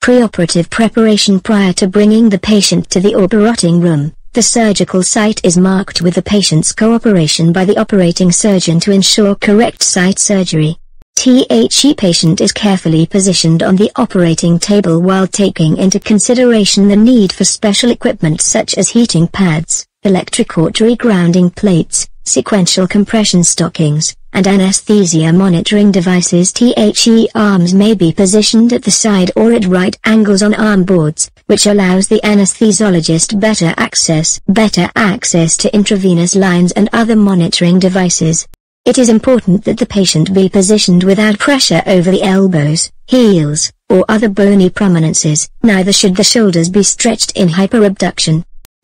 Preoperative preparation. Prior to bringing the patient to the operating room, the surgical site is marked with the patient's cooperation by the operating surgeon to ensure correct site surgery. The patient is carefully positioned on the operating table while taking into consideration the need for special equipment such as heating pads, electrocautery grounding plates, sequential compression stockings, and anesthesia monitoring devices. The arms may be positioned at the side or at right angles on arm boards, which allows the anesthesiologist better access to intravenous lines and other monitoring devices. It is important that the patient be positioned without pressure over the elbows, heels, or other bony prominences. Neither should the shoulders be stretched in hyperabduction.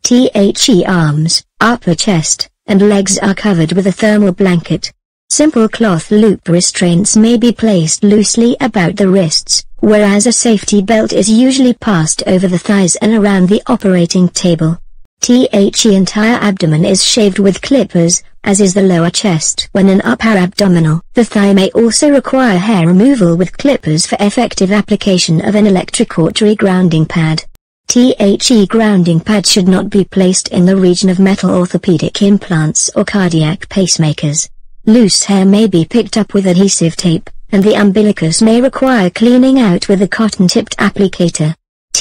The arms, upper chest, and legs are covered with a thermal blanket. Simple cloth loop restraints may be placed loosely about the wrists, whereas a safety belt is usually passed over the thighs and around the operating table. The entire abdomen is shaved with clippers, as is the lower chest. When an upper abdominal, the thigh may also require hair removal with clippers for effective application of an electrocautery grounding pad. The grounding pad should not be placed in the region of metal orthopedic implants or cardiac pacemakers. Loose hair may be picked up with adhesive tape, and the umbilicus may require cleaning out with a cotton-tipped applicator.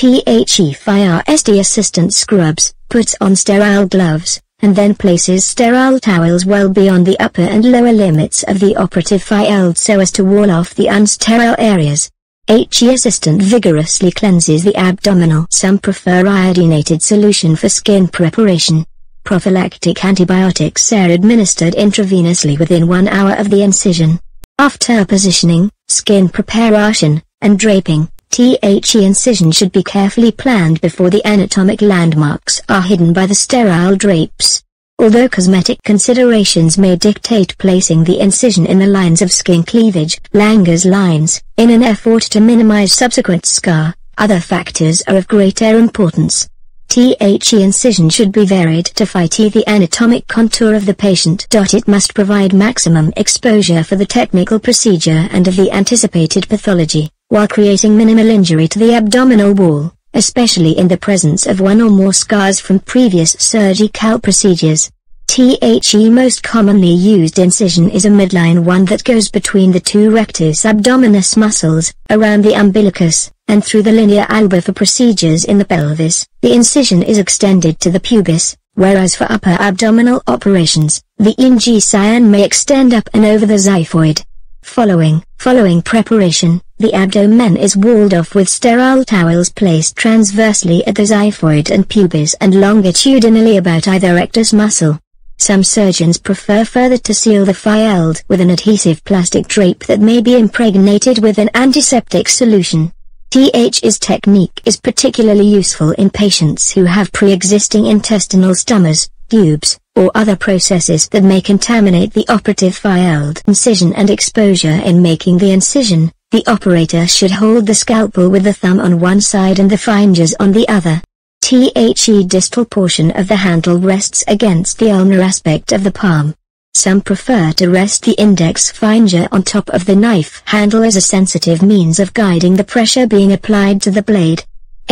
The FIRST assistant scrubs, puts on sterile gloves, and then places sterile towels well beyond the upper and lower limits of the operative field so as to wall off the unsterile areas. Assistant vigorously cleanses the abdominal. Some prefer iodinated solution for skin preparation. Prophylactic antibiotics are administered intravenously within 1 hour of the incision. After positioning, skin preparation, and draping, the incision should be carefully planned before the anatomic landmarks are hidden by the sterile drapes. Although cosmetic considerations may dictate placing the incision in the lines of skin cleavage, Langer's lines, in an effort to minimize subsequent scar, other factors are of greater importance. The incision should be varied to fit the anatomic contour of the patient. It must provide maximum exposure for the technical procedure and of the anticipated pathology, while creating minimal injury to the abdominal wall, especially in the presence of one or more scars from previous surgical procedures. The most commonly used incision is a midline one that goes between the two rectus abdominis muscles, around the umbilicus, and through the linea alba. For procedures in the pelvis, the incision is extended to the pubis, whereas for upper abdominal operations, the incision may extend up and over the xiphoid. Following preparation, the abdomen is walled off with sterile towels placed transversely at the xiphoid and pubis and longitudinally about either rectus muscle. Some surgeons prefer further to seal the field with an adhesive plastic drape that may be impregnated with an antiseptic solution. This technique is particularly useful in patients who have pre-existing intestinal stomachs, tubes, or other processes that may contaminate the operative field. Incision and exposure. In making the incision, the operator should hold the scalpel with the thumb on one side and the fingers on the other. The distal portion of the handle rests against the ulnar aspect of the palm. Some prefer to rest the index finger on top of the knife handle as a sensitive means of guiding the pressure being applied to the blade.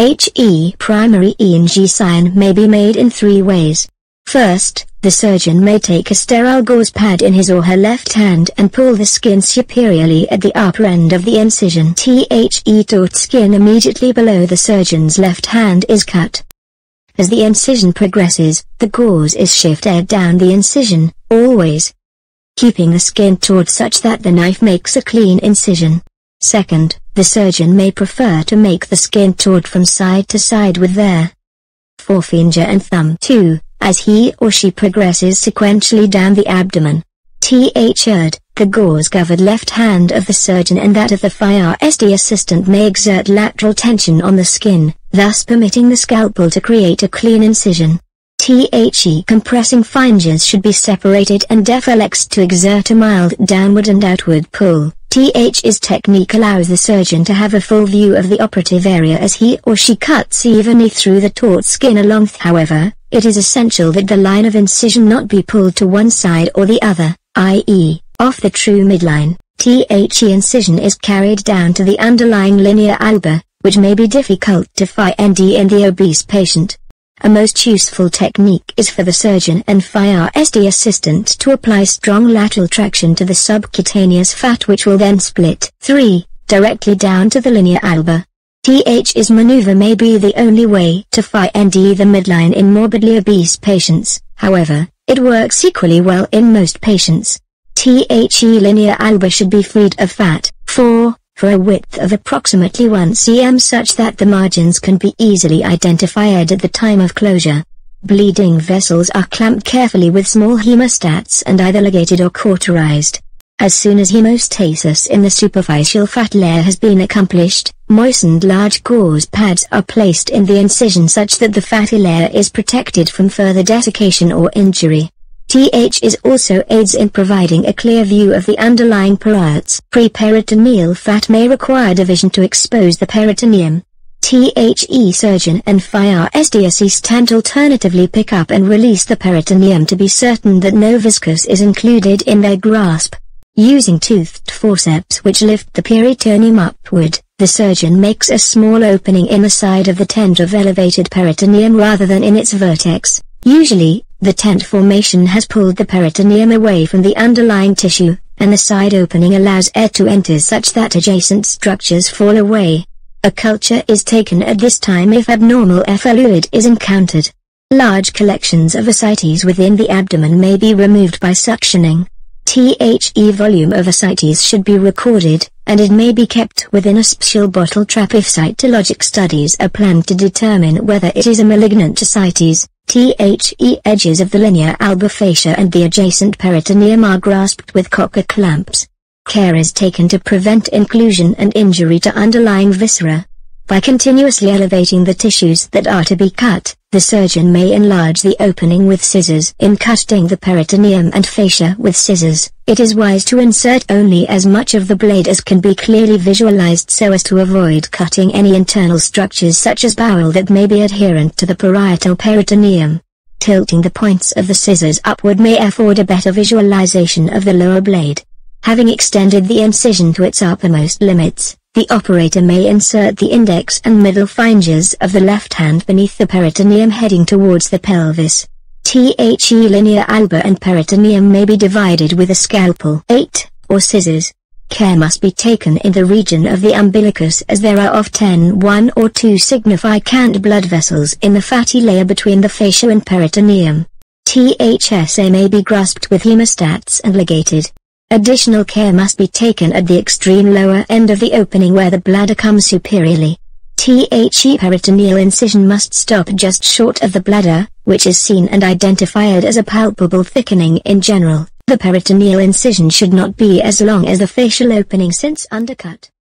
Primary incision may be made in 3 ways. First, the surgeon may take a sterile gauze pad in his or her left hand and pull the skin superiorly at the upper end of the incision. The skin immediately below the surgeon's left hand is cut. As the incision progresses, the gauze is shifted down the incision, always keeping the skin taut such that the knife makes a clean incision. Second, the surgeon may prefer to make the skin taut from side to side with their forefinger and thumb too, as he or she progresses sequentially down the abdomen. The gauze-covered left hand of the surgeon and that of the FIRST assistant may exert lateral tension on the skin, thus permitting the scalpel to create a clean incision. Compressing fingers should be separated and flexed to exert a mild downward and outward pull. This technique allows the surgeon to have a full view of the operative area as he or she cuts evenly through the taut skin along. However, it is essential that the line of incision not be pulled to one side or the other, i.e., off the true midline. The incision is carried down to the underlying linea alba, which may be difficult to find in the obese patient. A most useful technique is for the surgeon and FIRSD assistant to apply strong lateral traction to the subcutaneous fat, which will then split 3 directly down to the linea alba. This maneuver may be the only way to find the midline in morbidly obese patients, however, it works equally well in most patients. The linea alba should be freed of fat, for a width of approximately 1 cm, such that the margins can be easily identified at the time of closure. Bleeding vessels are clamped carefully with small hemostats and either ligated or cauterized. As soon as hemostasis in the superficial fat layer has been accomplished, moistened large gauze pads are placed in the incision such that the fatty layer is protected from further desiccation or injury. This also aids in providing a clear view of the underlying parietes. Pre-peritoneal fat may require division to expose the peritoneum. The surgeon and FIRSD assistant alternatively pick up and release the peritoneum to be certain that no viscous is included in their grasp. Using toothed forceps which lift the peritoneum upward, the surgeon makes a small opening in the side of the tent of elevated peritoneum rather than in its vertex. Usually, the tent formation has pulled the peritoneum away from the underlying tissue, and the side opening allows air to enter such that adjacent structures fall away. A culture is taken at this time if abnormal air fluid is encountered. Large collections of ascites within the abdomen may be removed by suctioning. The volume of ascites should be recorded, and it may be kept within a special bottle trap if cytologic studies are planned to determine whether it is a malignant ascites. The edges of the linea alba fascia and the adjacent peritoneum are grasped with cocker clamps. Care is taken to prevent inclusion and injury to underlying viscera. By continuously elevating the tissues that are to be cut, the surgeon may enlarge the opening with scissors. In cutting the peritoneum and fascia with scissors, it is wise to insert only as much of the blade as can be clearly visualized so as to avoid cutting any internal structures such as bowel that may be adherent to the parietal peritoneum. Tilting the points of the scissors upward may afford a better visualization of the lower blade. Having extended the incision to its uppermost limits, the operator may insert the index and middle fingers of the left hand beneath the peritoneum heading towards the pelvis. The linea alba and peritoneum may be divided with a scalpel 8, or scissors. Care must be taken in the region of the umbilicus as there are often 1 or 2 significant blood vessels in the fatty layer between the fascia and peritoneum. The may be grasped with hemostats and ligated. Additional care must be taken at the extreme lower end of the opening where the bladder comes superiorly. The peritoneal incision must stop just short of the bladder, which is seen and identified as a palpable thickening in general. The peritoneal incision should not be as long as the facial opening since undercut.